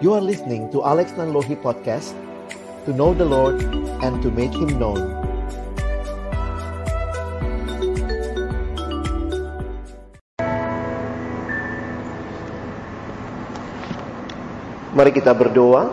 You are listening to Alex Nanlohi Podcast, to know the Lord and to make Him known. Mari kita berdoa.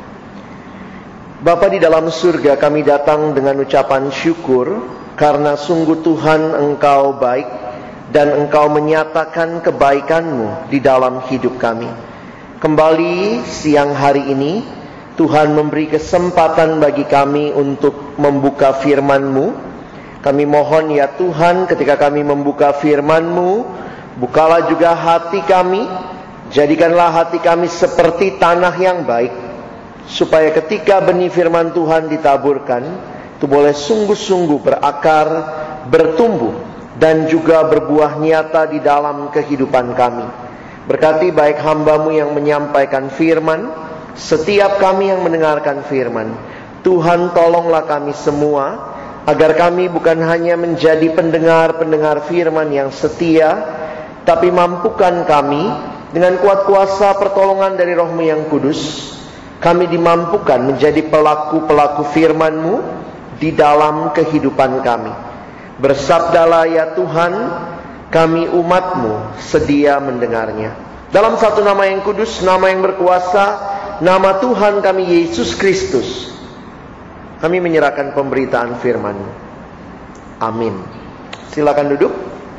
Bapa di dalam surga, kami datang dengan ucapan syukur karena sungguh Tuhan Engkau baik dan Engkau menyatakan kebaikan-Mu di dalam hidup kami. Kembali siang hari ini Tuhan memberi kesempatan bagi kami untuk membuka firman-Mu. Kami mohon ya Tuhan, ketika kami membuka firman-Mu, bukalah juga hati kami. Jadikanlah hati kami seperti tanah yang baik, supaya ketika benih firman Tuhan ditaburkan, itu boleh sungguh-sungguh berakar, bertumbuh, dan juga berbuah nyata di dalam kehidupan kami. Berkati baik hamba-Mu yang menyampaikan firman, setiap kami yang mendengarkan firman. Tuhan, tolonglah kami semua, agar kami bukan hanya menjadi pendengar-pendengar firman yang setia, tapi mampukan kami dengan kuat kuasa pertolongan dari Roh-Mu yang kudus, kami dimampukan menjadi pelaku-pelaku firman-Mu di dalam kehidupan kami. Bersabdalah ya Tuhan, kami umat-Mu sedia mendengarnya. Dalam satu nama yang kudus, nama yang berkuasa, nama Tuhan kami Yesus Kristus, kami menyerahkan pemberitaan firman-Mu. Amin. Silakan duduk.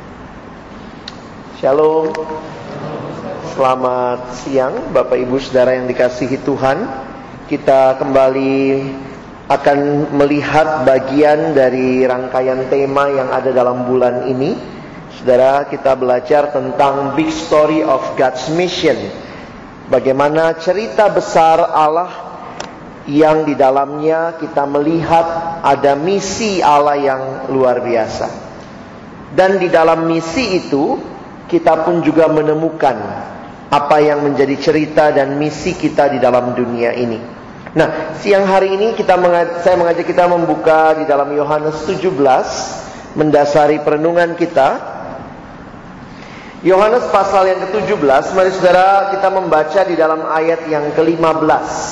Shalom. Selamat siang Bapak Ibu Saudara yang dikasihi Tuhan. Kita kembali akan melihat bagian dari rangkaian tema yang ada dalam bulan ini. Saudara, kita belajar tentang Big Story of God's Mission. Bagaimana cerita besar Allah yang di dalamnya kita melihat ada misi Allah yang luar biasa. Dan di dalam misi itu kita pun juga menemukan apa yang menjadi cerita dan misi kita di dalam dunia ini. Nah, siang hari ini saya mengajak kita membuka di dalam Yohanes 17, mendasari perenungan kita. Yohanes pasal yang ke-17, mari saudara kita membaca di dalam ayat yang ke-15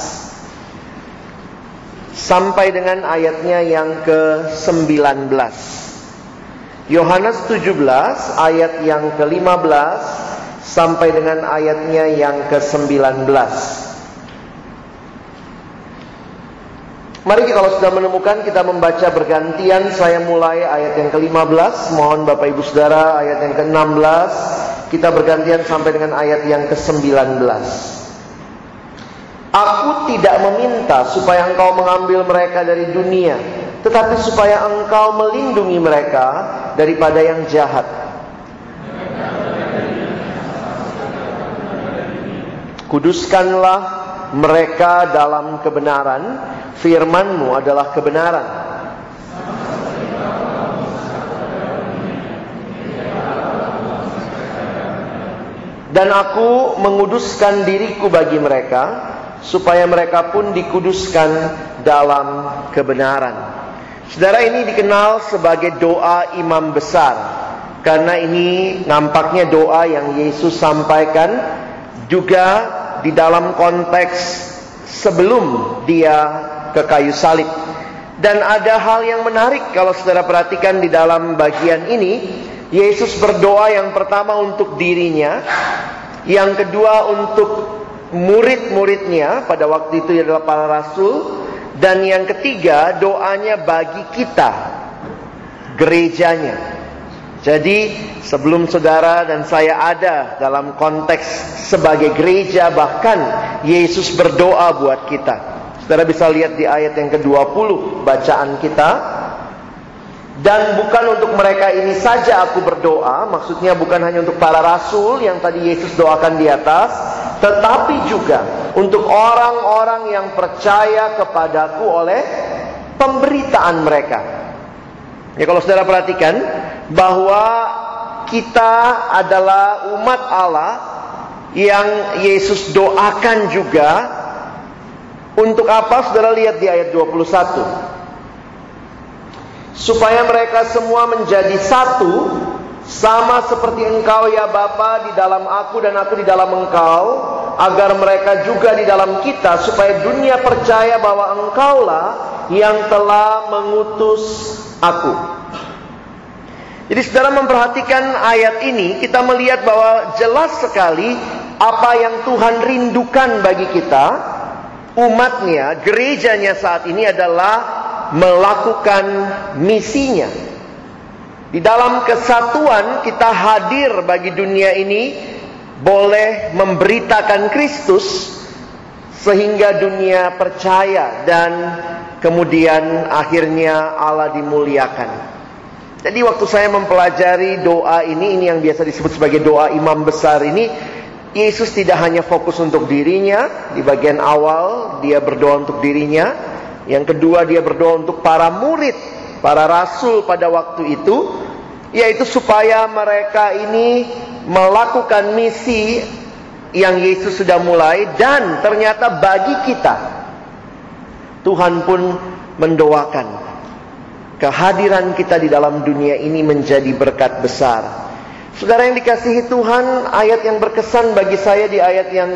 sampai dengan ayatnya yang ke-19. Yohanes 17 ayat yang ke-15 sampai dengan ayatnya yang ke-19. Mari kalau sudah menemukan, kita membaca bergantian. Saya mulai ayat yang ke-15. Mohon Bapak Ibu Saudara ayat yang ke-16. Kita bergantian sampai dengan ayat yang ke-19. Aku tidak meminta supaya engkau mengambil mereka dari dunia, tetapi supaya engkau melindungi mereka daripada yang jahat. Kuduskanlah mereka dalam kebenaran, firman-Mu adalah kebenaran. Dan aku menguduskan diriku bagi mereka, supaya mereka pun dikuduskan dalam kebenaran. Saudara, ini dikenal sebagai doa imam besar, karena ini nampaknya doa yang Yesus sampaikan juga di dalam konteks sebelum Dia ke kayu salib. Dan ada hal yang menarik kalau saudara perhatikan di dalam bagian ini. Yesus berdoa yang pertama untuk dirinya, yang kedua untuk murid-muridnya, pada waktu itu adalah para rasul, dan yang ketiga doanya bagi kita, gerejanya. Jadi sebelum saudara dan saya ada dalam konteks sebagai gereja, bahkan Yesus berdoa buat kita. Saudara bisa lihat di ayat yang ke-20 bacaan kita. Dan bukan untuk mereka ini saja aku berdoa, maksudnya bukan hanya untuk para rasul yang tadi Yesus doakan di atas, tetapi juga untuk orang-orang yang percaya kepadaku oleh pemberitaan mereka. Ya, kalau saudara perhatikan bahwa kita adalah umat Allah yang Yesus doakan juga. Untuk apa? Saudara lihat di ayat 21. Supaya mereka semua menjadi satu, sama seperti engkau ya Bapa di dalam aku dan aku di dalam engkau, agar mereka juga di dalam kita, supaya dunia percaya bahwa Engkaulah yang telah mengutus aku. Jadi saudara memperhatikan ayat ini, kita melihat bahwa jelas sekali apa yang Tuhan rindukan bagi kita, umatnya, gerejanya saat ini adalah melakukan misinya. Di dalam kesatuan kita hadir bagi dunia ini, boleh memberitakan Kristus sehingga dunia percaya dan kemudian akhirnya Allah dimuliakan. Jadi waktu saya mempelajari doa ini yang biasa disebut sebagai doa imam besar ini, Yesus tidak hanya fokus untuk dirinya. Di bagian awal dia berdoa untuk dirinya, yang kedua dia berdoa untuk para murid, para rasul pada waktu itu, yaitu supaya mereka ini melakukan misi yang Yesus sudah mulai. Dan ternyata bagi kita, Tuhan pun mendoakan kehadiran kita di dalam dunia ini menjadi berkat besar. Saudara yang dikasihi Tuhan, ayat yang berkesan bagi saya di ayat yang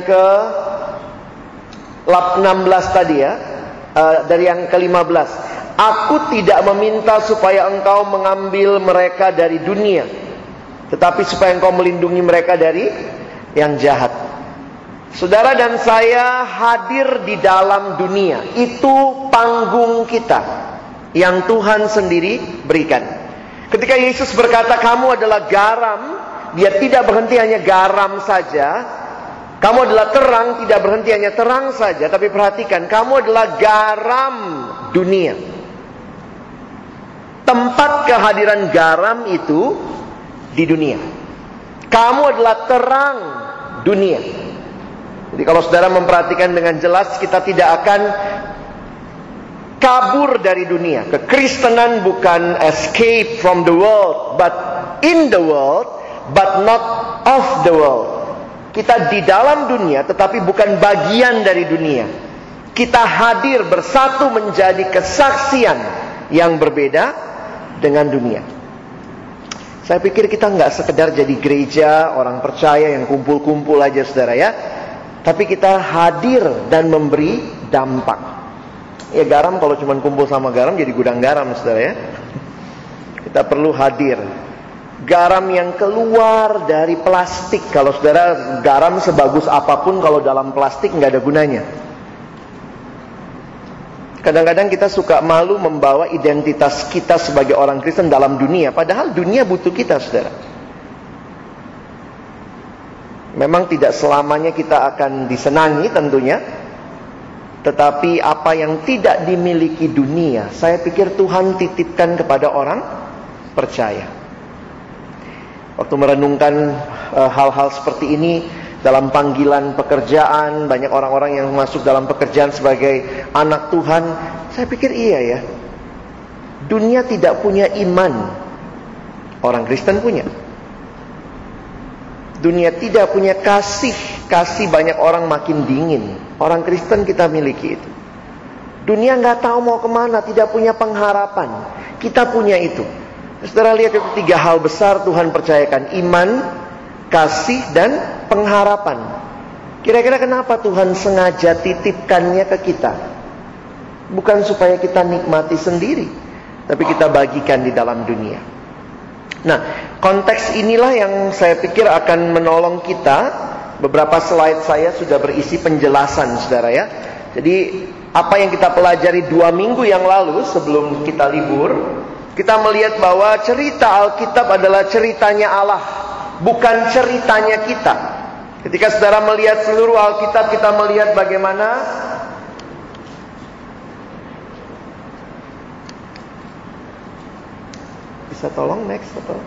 ke-16 tadi ya, dari yang ke-15. Aku tidak meminta supaya engkau mengambil mereka dari dunia, tetapi supaya engkau melindungi mereka dari yang jahat. Saudara dan saya hadir di dalam dunia, itu panggung kita yang Tuhan sendiri berikan. Ketika Yesus berkata kamu adalah garam, dia tidak berhenti hanya garam saja. Kamu adalah terang, tidak berhenti hanya terang saja. Tapi perhatikan, kamu adalah garam dunia. Tempat kehadiran garam itu di dunia. Kamu adalah terang dunia. Jadi kalau saudara memperhatikan dengan jelas, kita tidak akan kabur dari dunia. Kekristenan bukan escape from the world, but in the world, but not of the world. Kita di dalam dunia, tetapi bukan bagian dari dunia. Kita hadir bersatu menjadi kesaksian yang berbeda dengan dunia. Saya pikir kita nggak sekedar jadi gereja, orang percaya yang kumpul-kumpul aja saudara ya. Tapi kita hadir dan memberi dampak. Ya garam kalau cuma kumpul sama garam jadi gudang garam saudara ya. Kita perlu hadir. Garam yang keluar dari plastik. Kalau saudara, garam sebagus apapun kalau dalam plastik nggak ada gunanya. Kadang-kadang kita suka malu membawa identitas kita sebagai orang Kristen dalam dunia. Padahal dunia butuh kita saudara. Memang tidak selamanya kita akan disenangi tentunya. Tetapi apa yang tidak dimiliki dunia, saya pikir Tuhan titipkan kepada orang percaya. Waktu merenungkan hal-hal seperti ini dalam panggilan pekerjaan, banyak orang-orang yang masuk dalam pekerjaan sebagai anak Tuhan. Saya pikir iya ya, dunia tidak punya iman, orang Kristen punya. Dunia tidak punya kasih banyak orang makin dingin. Orang Kristen kita miliki itu. Dunia nggak tahu mau kemana, tidak punya pengharapan. Kita punya itu. Saudara lihat itu 3 hal besar Tuhan percayakan: iman, kasih, dan pengharapan. Kira-kira kenapa Tuhan sengaja titipkannya ke kita? Bukan supaya kita nikmati sendiri, tapi kita bagikan di dalam dunia. Nah, konteks inilah yang saya pikir akan menolong kita. Beberapa slide saya sudah berisi penjelasan saudara ya. Jadi apa yang kita pelajari 2 minggu yang lalu sebelum kita libur, kita melihat bahwa cerita Alkitab adalah ceritanya Allah, bukan ceritanya kita. Ketika saudara melihat seluruh Alkitab, kita melihat bagaimana bisa tolong next atau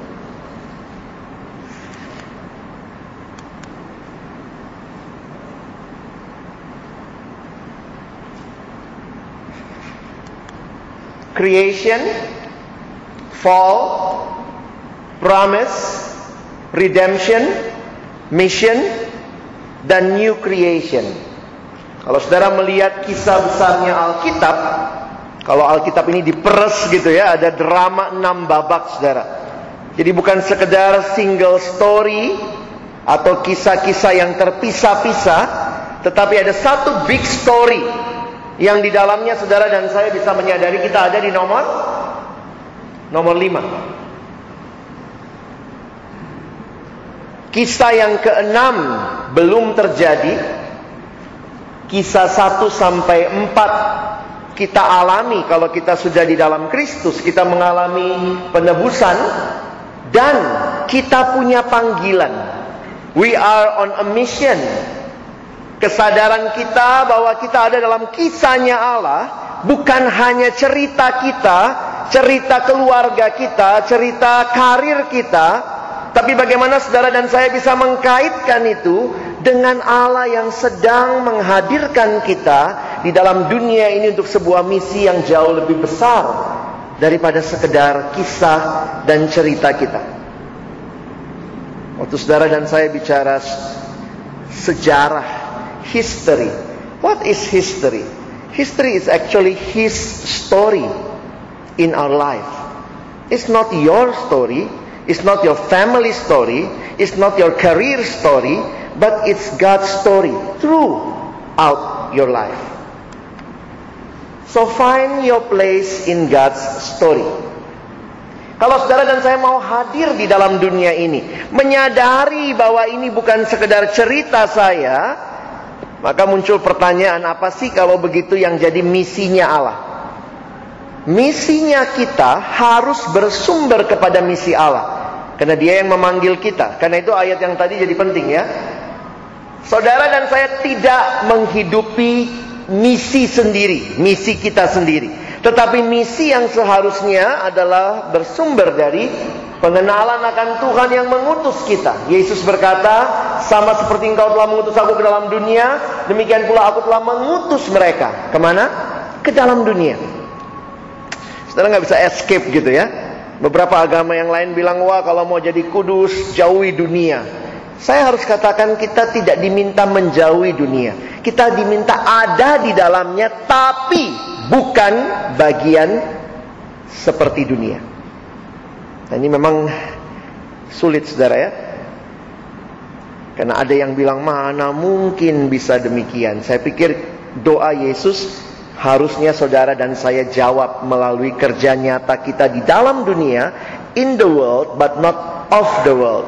creation, fall, promise, redemption, mission, dan new creation. Kalau saudara melihat kisah besarnya Alkitab, kalau Alkitab ini diperes gitu ya, ada drama 6 babak saudara. Jadi bukan sekedar single story atau kisah-kisah yang terpisah-pisah, tetapi ada satu big story yang di dalamnya saudara dan saya bisa menyadari kita ada di nomor 5. Kisah yang ke-6 belum terjadi. Kisah 1 sampai 4 kita alami kalau kita sudah di dalam Kristus. Kita mengalami penebusan dan kita punya panggilan. We are on a mission. Kesadaran kita bahwa kita ada dalam kisahnya Allah, bukan hanya cerita kita, cerita keluarga kita, cerita karir kita, tapi bagaimana saudara dan saya bisa mengkaitkan itu dengan Allah yang sedang menghadirkan kita di dalam dunia ini untuk sebuah misi yang jauh lebih besar daripada sekedar kisah dan cerita kita. Waktu saudara dan saya bicara sejarah, history. What is history? History is actually His story in our life. It's not your story. It's not your family story. It's not your career story. But it's God's story throughout your life. So find your place in God's story. Kalau saudara dan saya mau hadir di dalam dunia ini, menyadari bahwa ini bukan sekedar cerita saya, maka muncul pertanyaan, apa sih kalau begitu yang jadi misinya Allah? Misinya kita harus bersumber kepada misi Allah, karena Dia yang memanggil kita. Karena itu ayat yang tadi jadi penting ya. Saudara dan saya tidak menghidupi misi sendiri, misi kita sendiri. Tetapi misi yang seharusnya adalah bersumber dari pengenalan akan Tuhan yang mengutus kita. Yesus berkata, sama seperti engkau telah mengutus aku ke dalam dunia, demikian pula aku telah mengutus mereka. Kemana? Ke dalam dunia. Saudara nggak bisa escape gitu ya. Beberapa agama yang lain bilang, wah kalau mau jadi kudus, jauhi dunia. Saya harus katakan kita tidak diminta menjauhi dunia. Kita diminta ada di dalamnya, tapi bukan bagian seperti dunia. Nah, ini memang sulit saudara ya. Karena ada yang bilang, mana mungkin bisa demikian. Saya pikir doa Yesus harusnya saudara dan saya jawab melalui kerja nyata kita di dalam dunia, in the world but not of the world.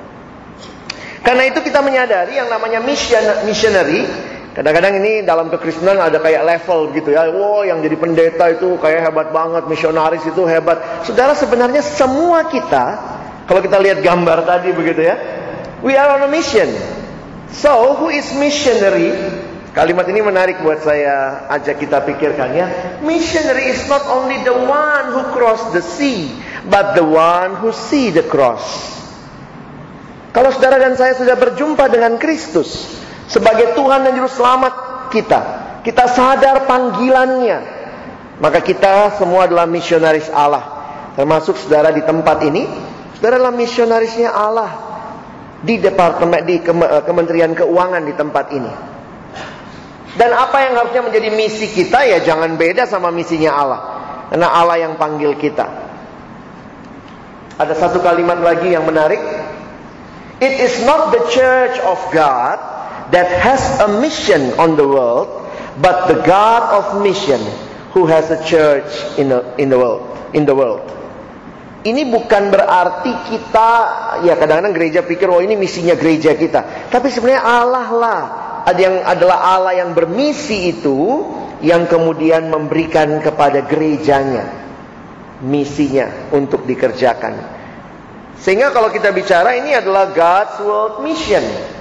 Karena itu kita menyadari yang namanya missionary. Kadang-kadang ini dalam kekristenan ada kayak level gitu ya. Wow, yang jadi pendeta itu kayak hebat banget, misionaris itu hebat. Saudara, sebenarnya semua kita, kalau kita lihat gambar tadi begitu ya, we are on a mission. So, who is missionary? Kalimat ini menarik buat saya ajak kita pikirkan ya. Missionary is not only the one who cross the sea, but the one who see the cross. Kalau saudara dan saya sudah berjumpa dengan Kristus sebagai Tuhan dan Juru Selamat kita, kita sadar panggilannya, maka kita semua adalah misionaris Allah. Termasuk saudara di tempat ini, saudara adalah misionarisnya Allah di departemen, di Kementerian Keuangan di tempat ini. Dan apa yang harusnya menjadi misi kita ya jangan beda sama misinya Allah, karena Allah yang panggil kita. Ada satu kalimat lagi yang menarik. It is not the church of God that has a mission on the world, but the God of mission who has a church in the world. Ini bukan berarti kita, ya kadang-kadang gereja pikir, oh ini misinya gereja kita. Tapi sebenarnya Allah lah, adalah Allah yang bermisi itu, yang kemudian memberikan kepada gerejanya misinya untuk dikerjakan. Sehingga kalau kita bicara ini adalah God's world mission.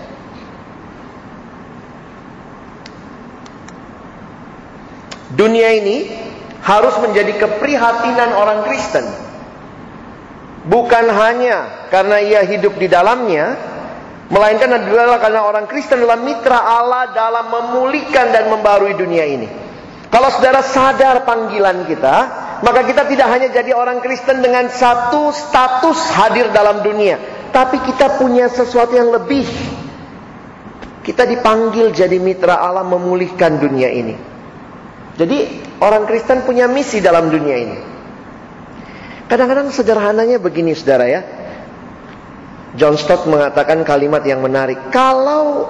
Dunia ini harus menjadi keprihatinan orang Kristen. Bukan hanya karena ia hidup di dalamnya, melainkan adalah karena orang Kristen adalah mitra Allah dalam memulihkan dan membarui dunia ini. Kalau saudara sadar panggilan kita, maka kita tidak hanya jadi orang Kristen dengan satu status hadir dalam dunia, tapi kita punya sesuatu yang lebih. Kita dipanggil jadi mitra Allah memulihkan dunia ini. Jadi orang Kristen punya misi dalam dunia ini. Kadang-kadang sederhananya begini saudara ya. John Stott mengatakan kalimat yang menarik. Kalau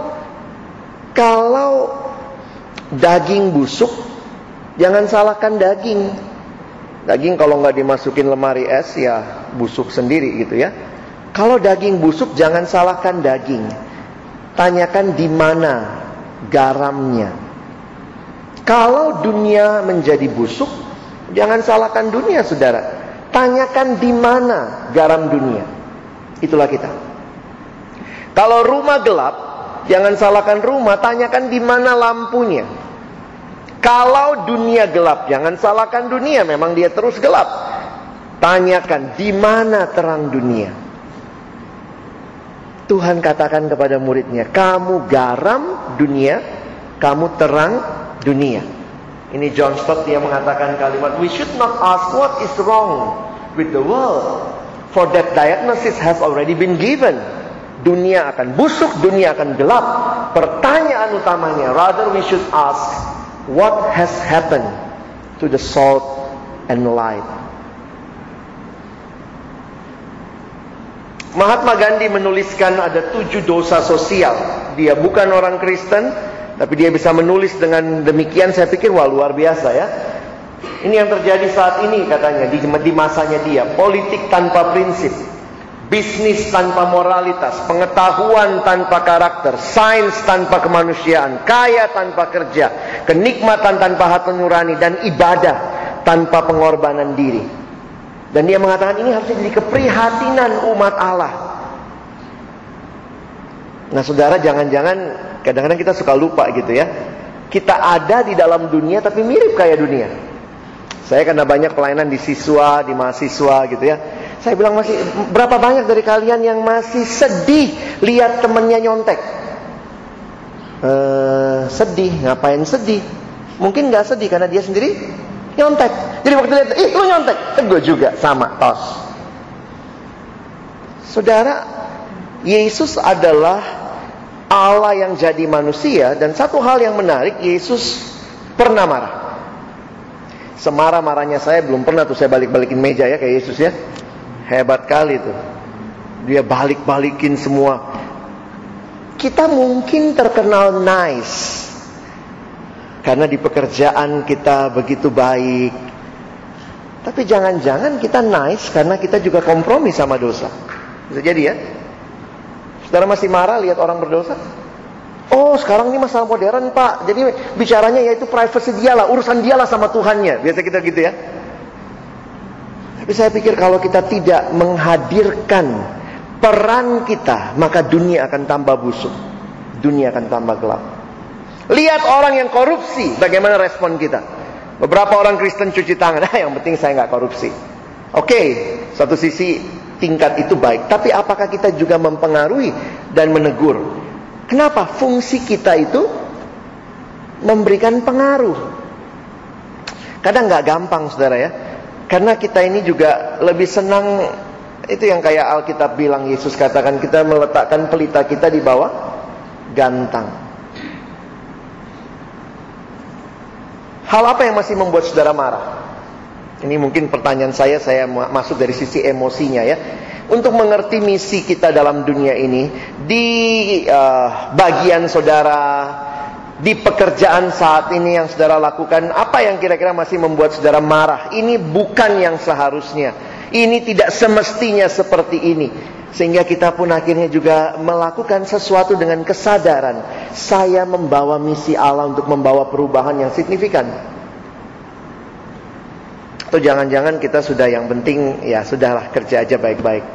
daging busuk, jangan salahkan daging. Daging kalau nggak dimasukin lemari es, ya busuk sendiri gitu ya. Kalau daging busuk, jangan salahkan daging. Tanyakan di mana garamnya. Kalau dunia menjadi busuk, jangan salahkan dunia, saudara. Tanyakan di mana garam dunia. Itulah kita. Kalau rumah gelap, jangan salahkan rumah, tanyakan di mana lampunya. Kalau dunia gelap, jangan salahkan dunia, memang dia terus gelap. Tanyakan di mana terang dunia. Tuhan katakan kepada muridnya, kamu garam dunia, kamu terang dunia. Ini John Stott, dia mengatakan kalimat, we should not ask what is wrong with the world, for that diagnosis has already been given. Dunia akan busuk, dunia akan gelap. Pertanyaan utamanya, rather we should ask, what has happened to the salt and light? Mahatma Gandhi menuliskan ada 7 dosa sosial. Dia bukan orang Kristen, tapi dia bisa menulis dengan demikian. Saya pikir wah, luar biasa ya. Ini yang terjadi saat ini katanya di masanya dia. Politik tanpa prinsip, bisnis tanpa moralitas, pengetahuan tanpa karakter, sains tanpa kemanusiaan, kaya tanpa kerja, kenikmatan tanpa hati nurani, dan ibadah tanpa pengorbanan diri. Dan dia mengatakan ini harusnya jadi keprihatinan umat Allah. Nah saudara, jangan-jangan kadang-kadang kita suka lupa gitu ya. Kita ada di dalam dunia tapi mirip kayak dunia. Saya karena banyak pelayanan di siswa, di mahasiswa gitu ya. Saya bilang, masih berapa banyak dari kalian yang masih sedih lihat temennya nyontek? Sedih, ngapain sedih? Mungkin gak sedih karena dia sendiri nyontek. Jadi waktu lihat, lu nyontek, gue juga sama, tos. Saudara, Yesus adalah Allah yang jadi manusia. Dan satu hal yang menarik, Yesus pernah marah. Semarah-marahnya saya belum pernah tuh saya balik-balikin meja ya kayak Yesus ya. Hebat kali tuh. Dia balik-balikin semua. Kita mungkin terkenal nice karena di pekerjaan kita begitu baik. Tapi jangan-jangan kita nice karena kita juga kompromi sama dosa. Bisa jadi ya. Saudara masih marah lihat orang berdosa? Oh, sekarang ini masalah modern, Pak. Jadi bicaranya yaitu privacy dialah, urusan dialah sama Tuhannya. Biasa kita gitu ya. Tapi saya pikir kalau kita tidak menghadirkan peran kita, maka dunia akan tambah busuk. Dunia akan tambah gelap. Lihat orang yang korupsi, bagaimana respon kita. Beberapa orang Kristen cuci tangan, yang penting saya nggak korupsi. Oke, satu sisi tingkat itu baik. Tapi apakah kita juga mempengaruhi dan menegur? Kenapa? Fungsi kita itu memberikan pengaruh. Kadang nggak gampang saudara ya. Karena kita ini juga lebih senang, itu yang kayak Alkitab bilang, Yesus katakan kita meletakkan pelita kita di bawah gantang. Hal apa yang masih membuat saudara marah? Ini mungkin pertanyaan saya masuk dari sisi emosinya ya. Untuk mengerti misi kita dalam dunia ini, di bagian saudara, di pekerjaan saat ini yang saudara lakukan, apa yang kira-kira masih membuat saudara marah? Ini bukan yang seharusnya. Ini tidak semestinya seperti ini. Sehingga kita pun akhirnya juga melakukan sesuatu dengan kesadaran. Saya membawa misi Allah untuk membawa perubahan yang signifikan. Atau jangan-jangan kita sudah yang penting, ya sudahlah kerja aja baik-baik.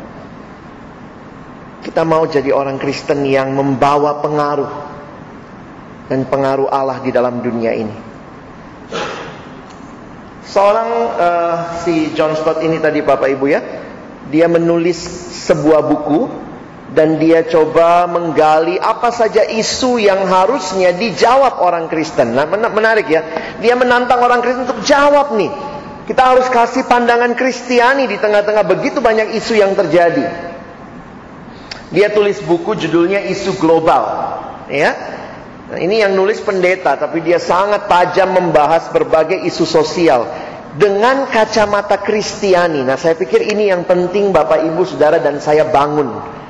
Kita mau jadi orang Kristen yang membawa pengaruh. Dan pengaruh Allah di dalam dunia ini. Seorang si John Stott ini tadi Bapak Ibu ya, dia menulis sebuah buku dan dia coba menggali apa saja isu yang harusnya dijawab orang Kristen. Nah, menarik ya. Dia menantang orang Kristen untuk jawab nih. Kita harus kasih pandangan Kristiani di tengah-tengah begitu banyak isu yang terjadi. Dia tulis buku judulnya Isu Global, ya. Nah, ini yang nulis pendeta, tapi dia sangat tajam membahas berbagai isu sosial dengan kacamata Kristiani. Nah, saya pikir ini yang penting Bapak Ibu Saudara dan saya bangun.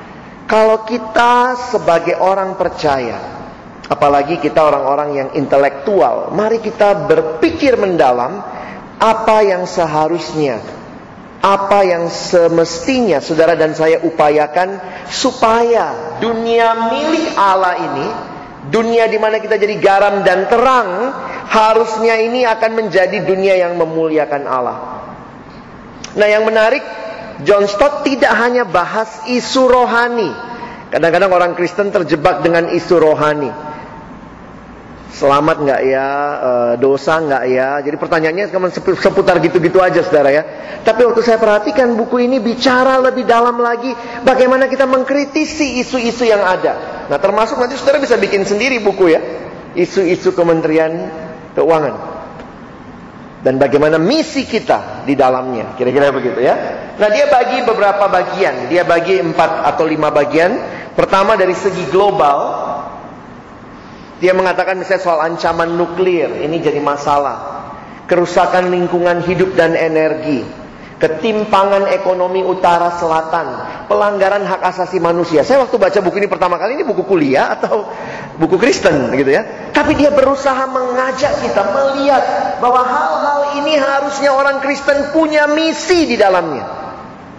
Kalau kita sebagai orang percaya, apalagi kita orang-orang yang intelektual, mari kita berpikir mendalam apa yang seharusnya, apa yang semestinya saudara dan saya upayakan supaya dunia milik Allah ini, dunia di mana kita jadi garam dan terang, harusnya ini akan menjadi dunia yang memuliakan Allah. Nah, yang menarik, John Stott tidak hanya bahas isu rohani. Kadang-kadang orang Kristen terjebak dengan isu rohani. Selamat nggak ya, dosa nggak ya. Jadi pertanyaannya cuma seputar gitu-gitu aja saudara ya. Tapi waktu saya perhatikan buku ini bicara lebih dalam lagi bagaimana kita mengkritisi isu-isu yang ada. Nah, termasuk nanti saudara bisa bikin sendiri buku ya, isu-isu Kementerian Keuangan dan bagaimana misi kita di dalamnya, kira-kira begitu ya. Nah, dia bagi beberapa bagian, dia bagi 4 atau 5 bagian. Pertama dari segi global, dia mengatakan misalnya soal ancaman nuklir, ini jadi masalah. Kerusakan lingkungan hidup dan energi, ketimpangan ekonomi utara selatan, pelanggaran hak asasi manusia. Saya waktu baca buku ini pertama kali, ini buku kuliah atau buku Kristen gitu ya. Tapi dia berusaha mengajak kita melihat bahwa hal-hal ini harusnya orang Kristen punya misi di dalamnya.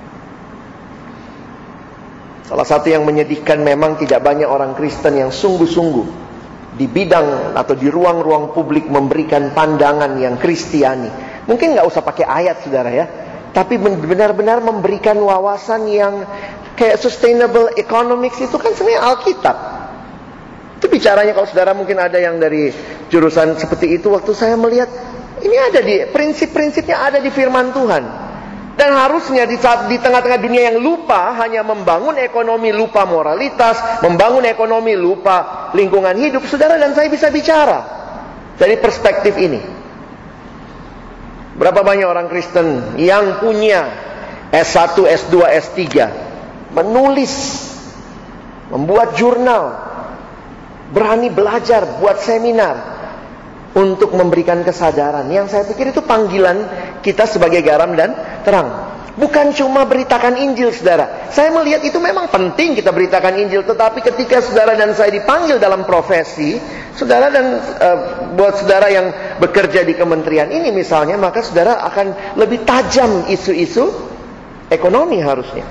Salah satu yang menyedihkan memang tidak banyak orang Kristen yang sungguh-sungguh di bidang atau di ruang-ruang publik memberikan pandangan yang Kristiani. Mungkin nggak usah pakai ayat saudara ya, tapi benar-benar memberikan wawasan yang kayak sustainable economics itu kan sebenarnya Alkitab. Itu bicaranya kalau saudara mungkin ada yang dari jurusan seperti itu, waktu saya melihat ini ada di prinsip-prinsipnya ada di firman Tuhan. Dan harusnya di tengah-tengah dunia yang lupa hanya membangun ekonomi, lupa moralitas, membangun ekonomi, lupa lingkungan hidup, saudara dan saya bisa bicara dari perspektif ini. Berapa banyak orang Kristen yang punya S1, S2, S3, menulis, membuat jurnal, berani belajar, buat seminar untuk memberikan kesadaran. Yang saya pikir itu panggilan kita sebagai garam dan terang. Bukan cuma beritakan Injil saudara. Saya melihat itu memang penting kita beritakan Injil. Tetapi ketika saudara dan saya dipanggil dalam profesi, saudara dan buat saudara yang bekerja di kementerian ini misalnya, maka saudara akan lebih tajam isu-isu ekonomi harusnya.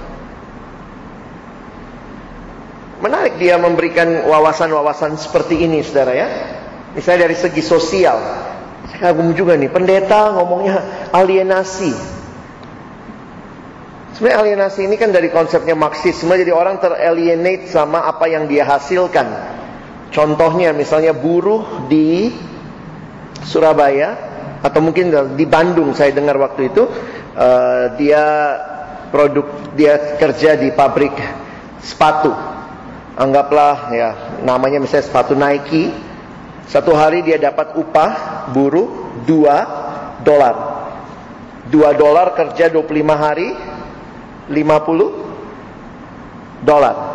Menarik dia memberikan wawasan-wawasan seperti ini saudara ya. Misalnya dari segi sosial, saya kagum juga nih, pendeta ngomongnya alienasi. Sebenarnya alienasi ini kan dari konsepnya Marxisme, jadi orang teralienate sama apa yang dia hasilkan. Contohnya misalnya buruh di Surabaya, atau mungkin di Bandung saya dengar waktu itu, dia kerja di pabrik sepatu. Anggaplah ya namanya misalnya sepatu Nike. Satu hari dia dapat upah buruh $2. $2 kerja 25 hari, $50.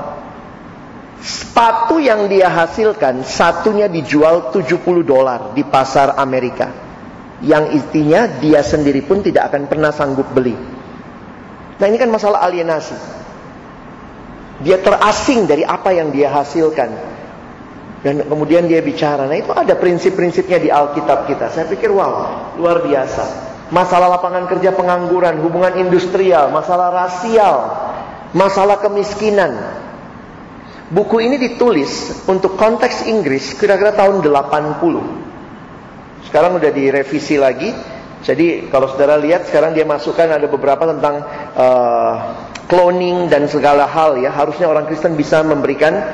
Sepatu yang dia hasilkan satunya dijual $70 di pasar Amerika. Yang intinya dia sendiri pun tidak akan pernah sanggup beli. Nah, ini kan masalah alienasi. Dia terasing dari apa yang dia hasilkan. Dan kemudian dia bicara, nah itu ada prinsip-prinsipnya di Alkitab kita. Saya pikir wow, luar biasa. Masalah lapangan kerja, pengangguran, hubungan industrial, masalah rasial, masalah kemiskinan. Buku ini ditulis untuk konteks Inggris kira-kira tahun 80. Sekarang udah direvisi lagi. Jadi kalau saudara lihat sekarang dia masukkan ada beberapa tentang cloning dan segala hal ya. Harusnya orang Kristen bisa memberikan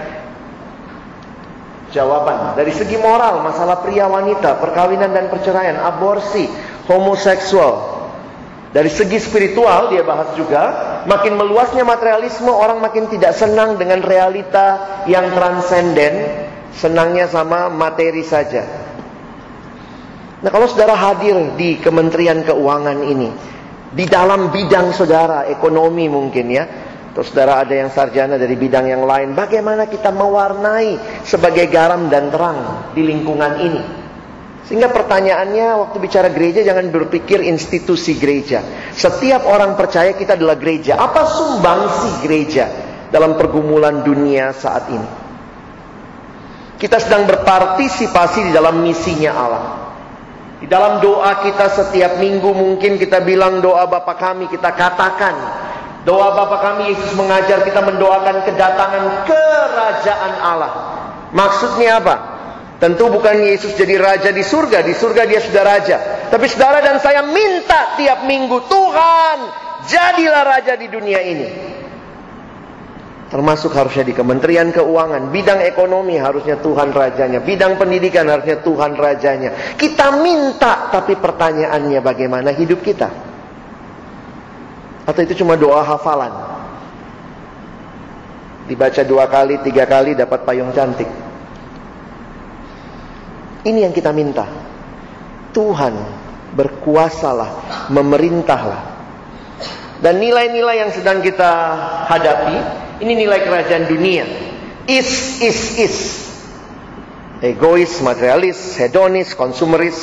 jawaban. Dari segi moral, masalah pria wanita, perkawinan dan perceraian, aborsi, homoseksual. Dari segi spiritual dia bahas juga, makin meluasnya materialisme, orang makin tidak senang dengan realita yang transenden, senangnya sama materi saja. Nah, kalau saudara hadir di Kementerian Keuangan ini, di dalam bidang saudara, ekonomi mungkin ya, atau saudara ada yang sarjana dari bidang yang lain, bagaimana kita mewarnai sebagai garam dan terang di lingkungan ini. Sehingga pertanyaannya waktu bicara gereja jangan berpikir institusi gereja. Setiap orang percaya kita adalah gereja. Apa sumbangsi gereja? dalam pergumulan dunia saat ini. Kita sedang berpartisipasi di dalam misinya Allah. Di dalam doa kita setiap minggu mungkin kita bilang doa Bapa kami, kita katakan doa Bapa kami. Yesus mengajar kita mendoakan kedatangan kerajaan Allah. Maksudnya apa? Tentu bukan Yesus jadi raja di surga dia sudah raja. Tapi saudara dan saya minta tiap minggu, Tuhan, jadilah raja di dunia ini. Termasuk harusnya di Kementerian Keuangan, bidang ekonomi harusnya Tuhan rajanya, bidang pendidikan harusnya Tuhan rajanya. Kita minta, tapi pertanyaannya bagaimana hidup kita? Atau itu cuma doa hafalan? Dibaca 2 kali, 3 kali dapat payung cantik. Ini yang kita minta. Tuhan berkuasalah, memerintahlah. Dan nilai-nilai yang sedang kita hadapi, ini nilai kerajaan dunia. Is. Egois, materialis, hedonis, konsumeris.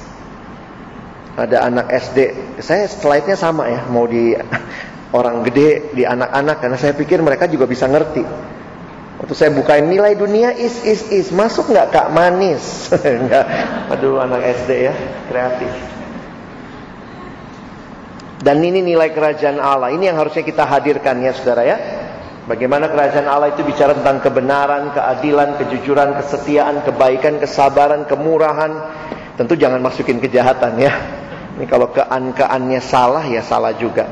Ada anak SD. Saya slide-nya sama ya, mau di orang gede, di anak-anak, karena saya pikir mereka juga bisa ngerti. Waktu saya bukain nilai dunia is. Masuk nggak Kak manis? Enggak. Aduh, anak SD ya, kreatif. Dan ini nilai kerajaan Allah. Ini yang harusnya kita hadirkan ya saudara ya. Bagaimana kerajaan Allah itu bicara tentang kebenaran, keadilan, kejujuran, kesetiaan, kebaikan, kesabaran, kemurahan. Tentu jangan masukin kejahatan ya. Ini kalau kean-keannya salah ya salah juga.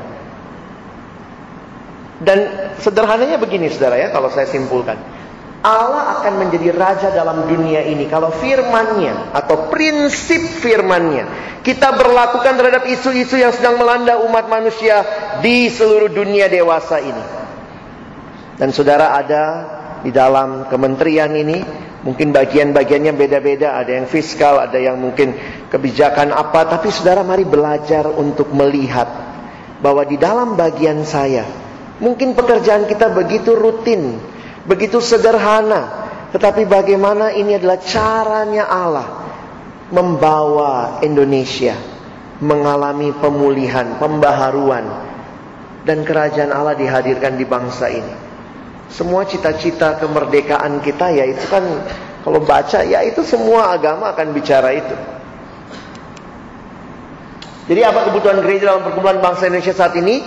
Dan sederhananya begini saudara ya, kalau saya simpulkan, Allah akan menjadi raja dalam dunia ini kalau firman-Nya atau prinsip firman-Nya kita berlakukan terhadap isu-isu yang sedang melanda umat manusia di seluruh dunia dewasa ini. Dan saudara ada di dalam kementerian ini, mungkin bagian-bagiannya beda-beda, ada yang fiskal, ada yang mungkin kebijakan apa, tapi saudara mari belajar untuk melihat bahwa di dalam bagian saya mungkin pekerjaan kita begitu rutin, begitu sederhana, tetapi bagaimana ini adalah caranya Allah membawa Indonesia mengalami pemulihan, pembaharuan, dan kerajaan Allah dihadirkan di bangsa ini. Semua cita-cita kemerdekaan kita ya itu kan, kalau baca ya itu semua agama akan bicara itu. Jadi apa kebutuhan gereja dalam perkumpulan bangsa Indonesia saat ini?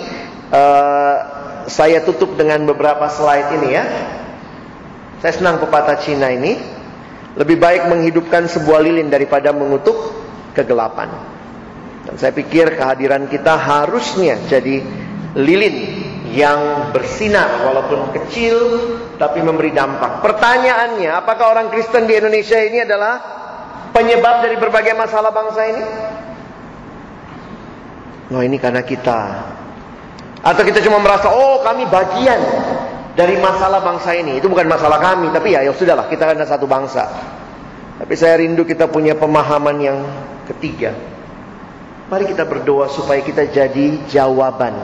Saya tutup dengan beberapa slide ini ya. Saya senang pepatah Cina ini. Lebih baik menghidupkan sebuah lilin daripada mengutuk kegelapan. Dan saya pikir kehadiran kita harusnya jadi lilin yang bersinar walaupun kecil tapi memberi dampak. Pertanyaannya, apakah orang Kristen di Indonesia ini adalah penyebab dari berbagai masalah bangsa ini? Oh, ini karena kita. Atau kita cuma merasa, oh kami bagian dari masalah bangsa ini. Itu bukan masalah kami, tapi ya sudahlah, kita kan satu bangsa. Tapi saya rindu kita punya pemahaman yang ketiga. Mari kita berdoa supaya kita jadi jawaban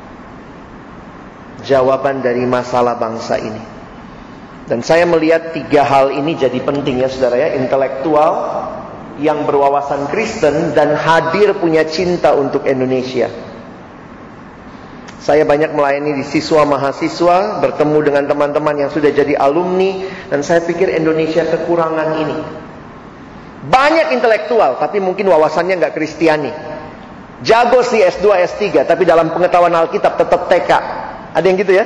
dari masalah bangsa ini. Dan saya melihat 3 hal ini jadi penting ya saudara ya. Intelektual yang berwawasan Kristen dan hadir punya cinta untuk Indonesia. Saya banyak melayani di siswa mahasiswa, bertemu dengan teman-teman yang sudah jadi alumni, dan saya pikir Indonesia kekurangan ini. Banyak intelektual, tapi mungkin wawasannya nggak Kristiani. Jago sih S2, S3, tapi dalam pengetahuan Alkitab tetap TK. Ada yang gitu ya?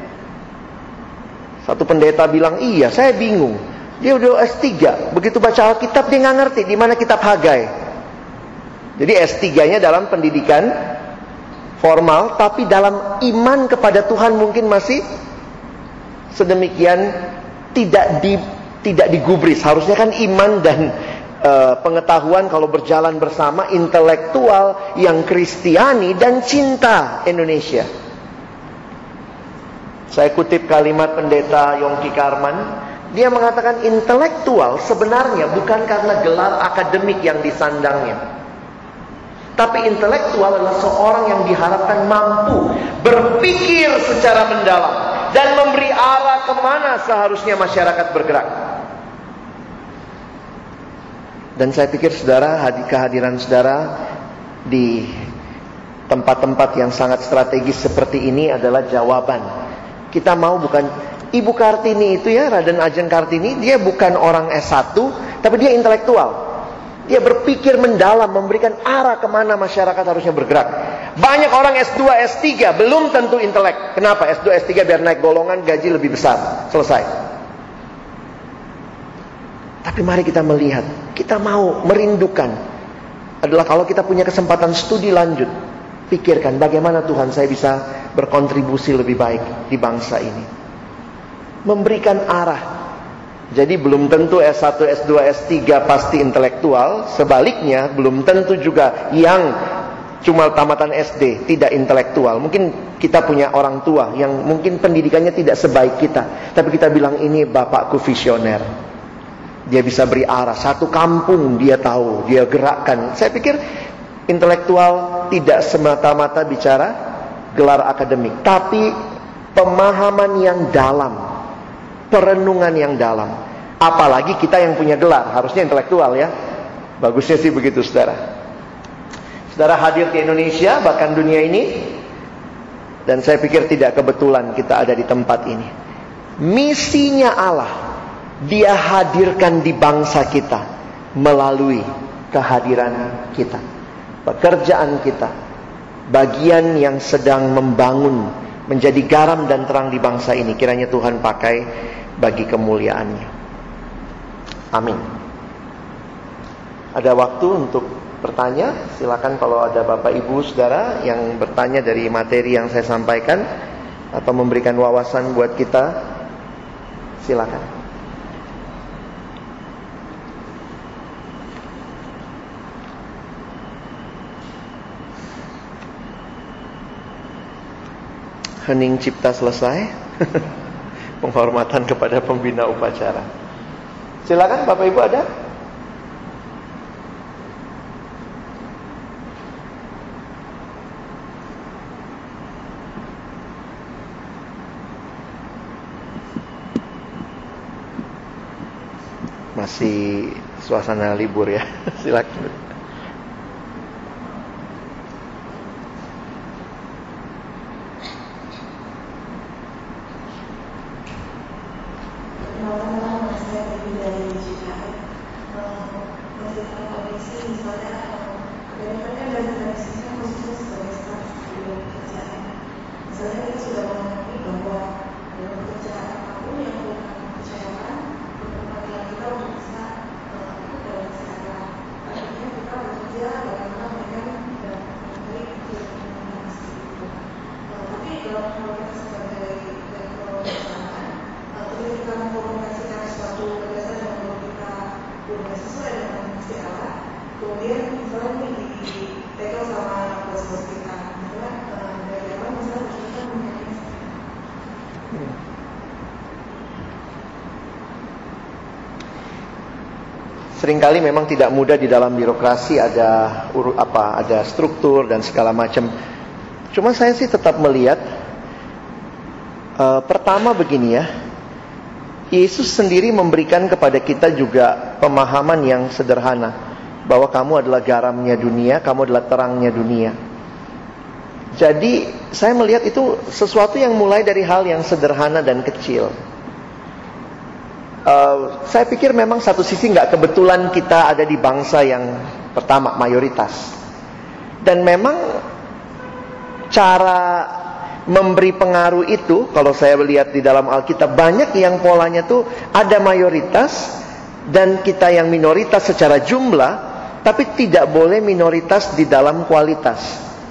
Satu pendeta bilang, iya saya bingung. Dia udah S3, begitu baca Alkitab dia nggak ngerti di mana kitab Hagai. Jadi S3-nya dalam pendidikan formal, tapi dalam iman kepada Tuhan mungkin masih sedemikian tidak digubris. Harusnya kan iman dan pengetahuan kalau berjalan bersama, intelektual yang Kristiani dan cinta Indonesia. Saya kutip kalimat pendeta Yongki Karman. Dia mengatakan intelektual sebenarnya bukan karena gelar akademik yang disandangnya, tapi intelektual adalah seorang yang diharapkan mampu berpikir secara mendalam dan memberi arah kemana seharusnya masyarakat bergerak. Dan saya pikir saudara, kehadiran saudara di tempat-tempat yang sangat strategis seperti ini adalah jawaban Kita mau bukan Ibu Kartini itu ya, Raden Ajeng Kartini, dia bukan orang S1, tapi dia intelektual. Dia berpikir mendalam, memberikan arah kemana masyarakat harusnya bergerak. Banyak orang S2, S3 belum tentu intelek. Kenapa? S2, S3 biar naik golongan, gaji lebih besar. Selesai. Tapi mari kita melihat, kita mau merindukan adalah kalau kita punya kesempatan studi lanjut, pikirkan bagaimana Tuhan saya bisa berkontribusi lebih baik di bangsa ini. Memberikan arah. Jadi belum tentu S1, S2, S3 pasti intelektual. Sebaliknya belum tentu juga yang cuma tamatan SD tidak intelektual. Mungkin kita punya orang tua yang mungkin pendidikannya tidak sebaik kita, tapi kita bilang ini bapakku visioner. Dia bisa beri arah. Satu kampung dia tahu, dia gerakkan. Saya pikir intelektual tidak semata-mata bicara gelar akademik, tapi pemahaman yang dalam, perenungan yang dalam. Apalagi kita yang punya gelar, harusnya intelektual ya. Bagusnya sih begitu, saudara. Saudara hadir ke Indonesia, bahkan dunia ini, dan saya pikir tidak kebetulan kita ada di tempat ini. Misinya Allah, Dia hadirkan di bangsa kita melalui kehadiran kita, pekerjaan kita, bagian yang sedang membangun, menjadi garam dan terang di bangsa ini. Kiranya Tuhan pakai bagi kemuliaan-Nya. Amin. Ada waktu untuk bertanya. Silakan kalau ada Bapak Ibu Saudara yang bertanya dari materi yang saya sampaikan atau memberikan wawasan buat kita, silakan. Hening cipta selesai. Penghormatan kepada pembina upacara. Silakan Bapak Ibu ada? Masih suasana libur ya. Silakan. Seringkali memang tidak mudah di dalam birokrasi, ada struktur dan segala macam. Cuma saya sih tetap melihat pertama begini ya. Yesus sendiri memberikan kepada kita juga pemahaman yang sederhana, bahwa kamu adalah garamnya dunia, kamu adalah terangnya dunia. Jadi saya melihat itu sesuatu yang mulai dari hal yang sederhana dan kecil. Saya pikir memang satu sisi nggak kebetulan kita ada di bangsa yang pertama mayoritas, dan memang cara memberi pengaruh itu kalau saya lihat di dalam Alkitab banyak yang polanya tuh ada mayoritas dan kita yang minoritas secara jumlah, tapi tidak boleh minoritas di dalam kualitas.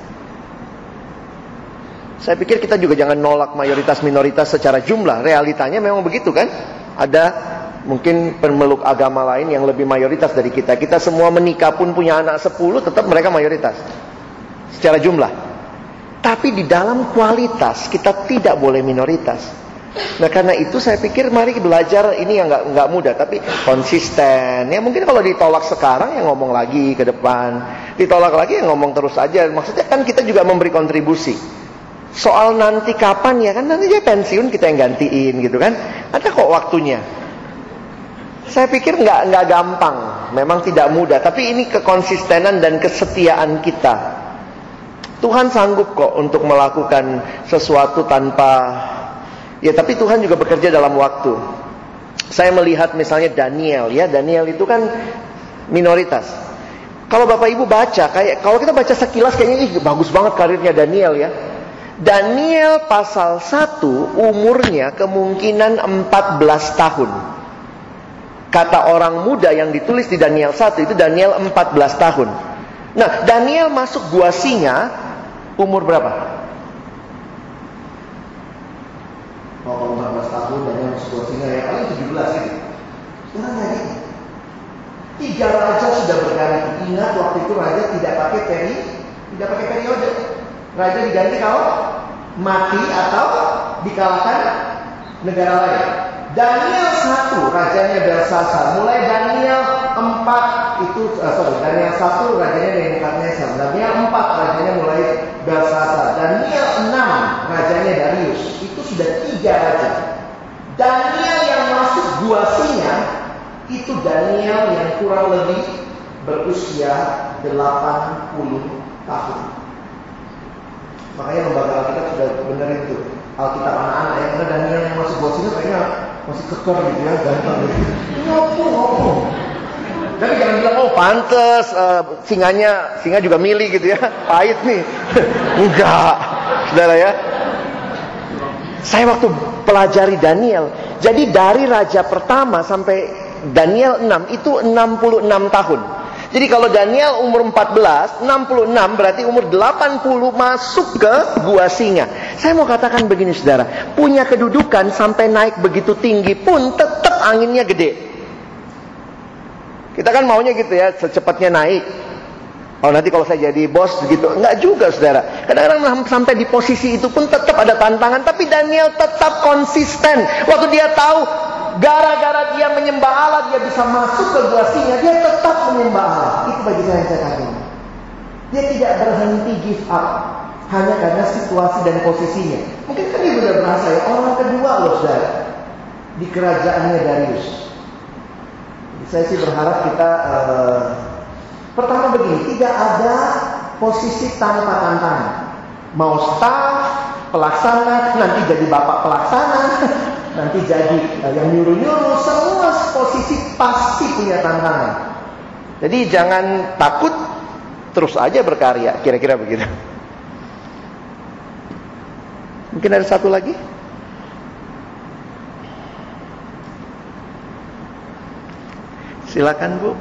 Saya pikir kita juga jangan nolak mayoritas minoritas secara jumlah. Realitanya memang begitu kan? Ada mungkin pemeluk agama lain yang lebih mayoritas dari kita. Kita semua menikah pun punya anak 10, tetap mereka mayoritas secara jumlah. Tapi di dalam kualitas kita tidak boleh minoritas. Nah karena itu saya pikir mari belajar ini yang nggak mudah, tapi konsisten. Ya mungkin kalau ditolak sekarang ya ngomong lagi ke depan, ditolak lagi ya ngomong terus aja. Maksudnya kan kita juga memberi kontribusi. Soal nanti kapan ya kan, nanti dia pensiun kita yang gantiin gitu kan. Ada kok waktunya. Saya pikir nggak gampang, memang tidak mudah, tapi ini kekonsistenan dan kesetiaan kita. Tuhan sanggup kok untuk melakukan sesuatu tanpa Ya, tapi Tuhan juga bekerja dalam waktu. Saya melihat misalnya Daniel, ya, Daniel itu kan minoritas. Kalau Bapak Ibu baca, kalau kita baca sekilas kayaknya bagus banget karirnya Daniel, ya. Daniel pasal 1 umurnya kemungkinan 14 tahun. Kata orang muda yang ditulis di Daniel 1 itu Daniel 14 tahun. Nah, Daniel masuk gua singa umur berapa? Oh, 14 tahun Daniel masuk gua singa, ya paling 17 gitu. Sekarang nggak gitu. 3 raja sudah berganti. Ingat waktu itu raja tidak pakai periode. Raja diganti kalau mati atau dikalahkan negara lain. Daniel 1 rajanya Belsasar. Mulai Daniel 4 itu Daniel 1 rajanya Nebukadnezar. Daniel 4 rajanya mulai Belsasar. Daniel 6 rajanya Darius. Itu sudah 3 raja. Daniel yang masuk gua singa itu Daniel yang kurang lebih berusia 80 tahun. Makanya lembaga Alkitab sudah benar itu. Alkitab anak-anak yang karena Daniel yang masuk gua singa kayaknya masih keker gitu ya, ganteng gitu. Ngopo. Tapi jangan bilang, oh pantes singa juga milih gitu ya. Pahit nih. Enggak, saudara ya. Saya waktu pelajari Daniel, jadi dari raja pertama sampai Daniel 6 itu 66 tahun. Jadi kalau Daniel umur 14, 66 berarti umur 80 masuk ke gua singa. Saya mau katakan begini saudara, punya kedudukan sampai naik begitu tinggi pun tetap anginnya gede. Kita kan maunya gitu ya, secepatnya naik. Oh nanti kalau saya jadi bos gitu. Enggak juga saudara. Kadang-kadang sampai di posisi itu pun tetap ada tantangan. Tapi Daniel tetap konsisten. Waktu dia tahu gara-gara dia menyembah Allah dia bisa masuk ke gua singa, dia tetap menyembah Allah. Itu bagi saya yang saya kagum. Dia tidak berhenti give up hanya karena situasi dan posisinya. Mungkin kan dia benar bahasa ya, orang kedua loh saudara di kerajaannya Darius. Saya sih berharap kita pertama begini, tidak ada posisi tanpa tantangan. Mau staf, pelaksana, nanti jadi bapak pelaksana, nanti jadi yang nyuruh-nyuruh, semua posisi pasti punya tantangan. Jadi jangan takut, terus aja berkarya, kira-kira begitu. Mungkin ada satu lagi? Silakan Bu.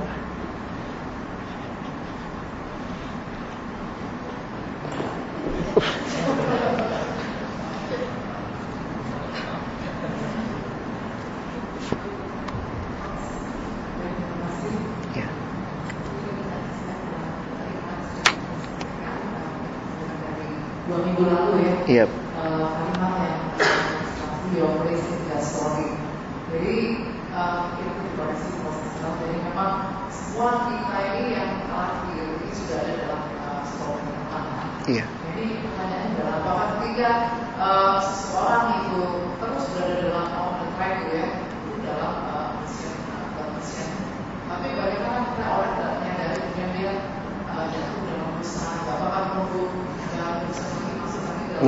Yep. Kalimat yang your place in their story. Jadi itu dikoreksi profesional. Jadi memang semua kita ini yang terakhir ini sudah ada dalam story Tuhan. Iya. Jadi pertanyaannya adalah apakah ketika seseorang itu terus berada dalam on the track ya, itu dalam misi. Tapi bagaimana kita orang tidak menyadari kemudian dia jatuh dalam usaha? Apakah menunggu dalam usaha ini masih dalam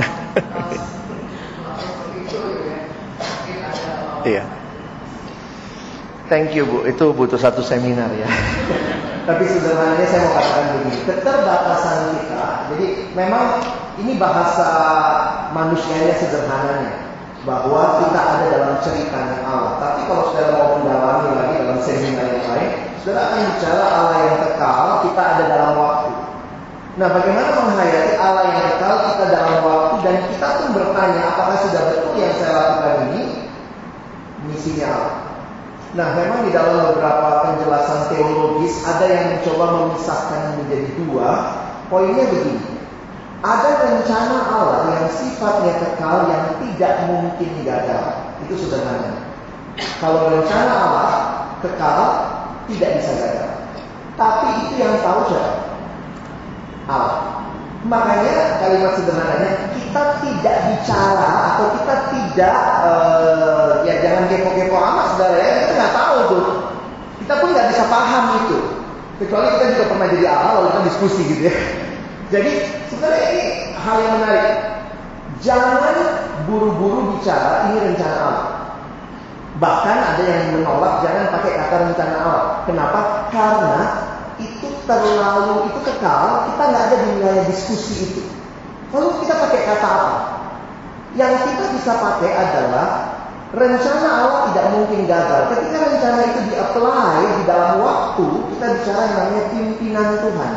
Iya. Thank you Bu, itu butuh satu seminar ya. Tapi sederhananya saya mau katakan begini, keterbatasan kita. Jadi memang ini bahasa manusianya sederhananya, bahwa kita ada dalam ceritanya Allah. Tapi kalau saudara mau mendalami lagi dalam seminar yang lain, saudara akan bicara Allah yang kekal, kita ada dalam waktu. Nah, bagaimana menghayati Allah yang kekal, kita dalam waktu, dan kita pun bertanya, apakah sudah betul yang saya lakukan ini misinya Allah? Nah, memang di dalam beberapa penjelasan teologis ada yang mencoba memisahkan menjadi dua. Poinnya begini, ada rencana Allah yang sifatnya kekal yang tidak mungkin gagal. Itu sederhana. Kalau rencana Allah kekal, tidak bisa gagal. Tapi itu yang tahu siapa? Allah. Makanya kalimat sederhananya, kita tidak bicara atau kita tidak ya jangan kepo-kepo amat saudara ya, kita nggak tahu tuh, kita pun nggak bisa paham itu, kecuali kita juga pernah jadi Allah lalu kita diskusi gitu ya. Jadi sebenarnya ini hal yang menarik, jangan buru-buru bicara ini rencana Allah. Bahkan ada yang menolak jangan pakai kata rencana Allah. Kenapa? Karena itu terlalu, itu kekal, kita nggak ada di wilayah diskusi itu. Lalu kita pakai kata apa? Yang kita bisa pakai adalah rencana Allah tidak mungkin gagal. Ketika rencana itu di-apply di dalam waktu, kita bicara yang namanya pimpinan Tuhan.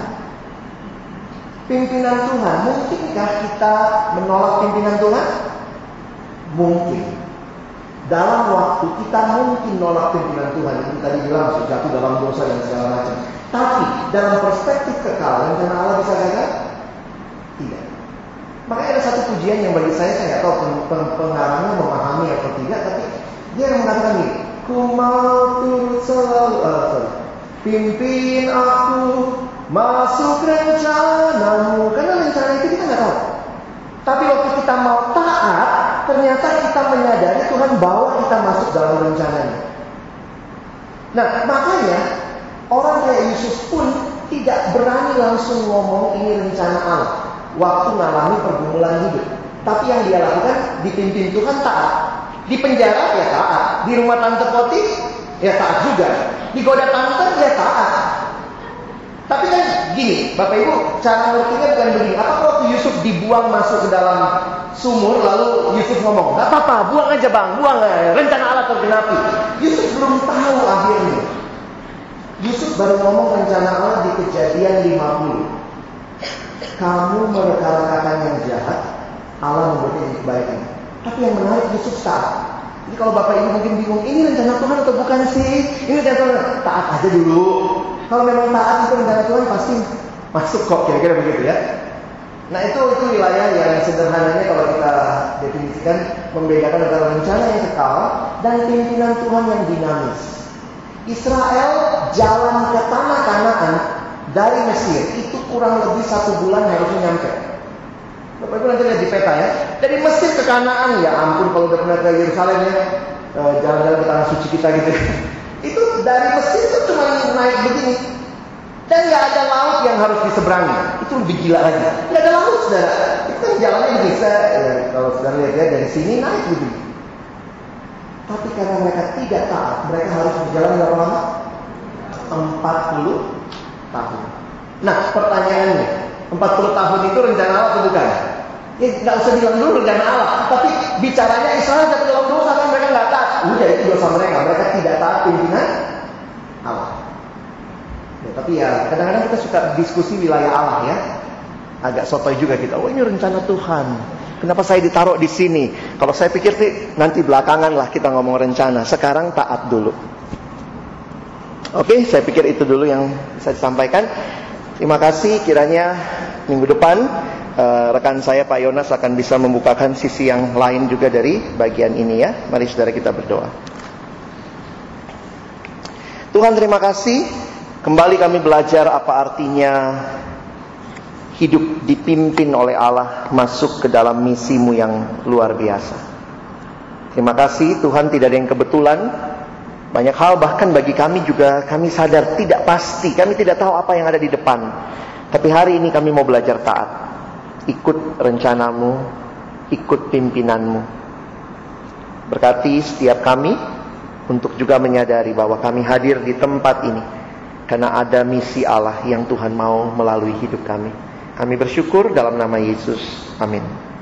Pimpinan Tuhan, mungkinkah kita menolak pimpinan Tuhan? Mungkin. Dalam waktu kita mungkin nolak pimpinan Tuhan. Itu tadi bilang jatuh dalam dosa dan segala macam. Tapi dalam perspektif kekal, rencana Allah bisa gagal? Tidak. Makanya ada satu pujian yang bagi saya nggak tahu pengarangnya memahami atau tidak, tapi dia yang mengatakan ini, ku mau turut selalu, pimpin aku masuk rencanamu. Karena rencana itu kita nggak tahu. Tapi waktu kita mau taat, ternyata kita menyadari Tuhan bawa kita masuk dalam rencananya. Nah, makanya orang kayak Yusuf pun tidak berani langsung ngomong ini rencana Allah waktu mengalami pergumulan hidup. Tapi yang dia lakukan, dipimpin Tuhan taat. Di penjara ya taat. Di rumah tante Potif ya taat juga. Digoda tante ya taat. Tapi kan gini, Bapak Ibu, cara ngertinya bukan begini. Apakah waktu Yusuf dibuang masuk ke dalam sumur, lalu Yusuf ngomong, gak apa-apa, buang aja bang, buang aja, rencana Allah tergenapi. Yusuf belum tahu akhirnya. Yusuf baru ngomong rencana Allah di Kejadian 50. Kamu merencanakan yang jahat, Allah membuat yang kebaikan. Tapi yang menarik, Yusuf taat. Jadi kalau Bapak Ibu mungkin bingung, ini rencana Tuhan atau bukan sih? Ini rencana Tuhan, taat aja dulu. Kalau memang taat itu rencana Tuhan pasti masuk kok, kira-kira begitu ya. Nah itu wilayah yang sederhananya kalau kita definisikan membedakan antara rencana yang kekal dan pimpinan Tuhan yang dinamis. Israel jalan ke tanah Kanaan dari Mesir itu kurang lebih 1 bulan harusnya nyampe. Bapak Ibu nanti lihat di peta ya. Dari Mesir ke Kanaan, ya ampun kalau udah pernah ke Yerusalem ya, jalan-jalan ke tanah suci kita gitu. Itu dari Mesir itu cuma naik begini. Dan nggak ada laut yang harus diseberangi. Itu lebih gila lagi. Nggak ada laut, saudara. Itu kan jalannya bisa, kalau saudara lihat ya dari sini naik begini. Tapi karena mereka tidak taat, mereka harus berjalan berapa lama? 40 tahun. Nah, pertanyaannya, 40 tahun itu rencana Allah atau bukan? Ya nggak usah bilang dulu rencana Allah, tapi bicaranya Israel jatuh dalam dosa kan mereka nggak taat. Udah itu dosa mereka tidak taat pimpinan Allah. Ya, tapi ya kadang-kadang kita suka diskusi wilayah Allah ya. Agak sotoy juga kita. Oh ini rencana Tuhan. Kenapa saya ditaruh di sini? Kalau saya pikir sih nanti belakangan lah kita ngomong rencana. Sekarang taat dulu. Oke, saya pikir itu dulu yang bisa disampaikan. Terima kasih. Kiranya minggu depan rekan saya Pak Yonas akan bisa membukakan sisi yang lain juga dari bagian ini ya. Mari saudara kita berdoa. Tuhan terima kasih. Kembali kami belajar apa artinya hidup dipimpin oleh Allah masuk ke dalam misimu yang luar biasa. Terima kasih Tuhan, tidak ada yang kebetulan. Banyak hal bahkan bagi kami juga kami sadar tidak pasti. Kami tidak tahu apa yang ada di depan. Tapi hari ini kami mau belajar taat. Ikut rencanamu, ikut pimpinanmu. Berkati setiap kami untuk juga menyadari bahwa kami hadir di tempat ini karena ada misi Allah yang Tuhan mau melalui hidup kami. Kami bersyukur dalam nama Yesus. Amin.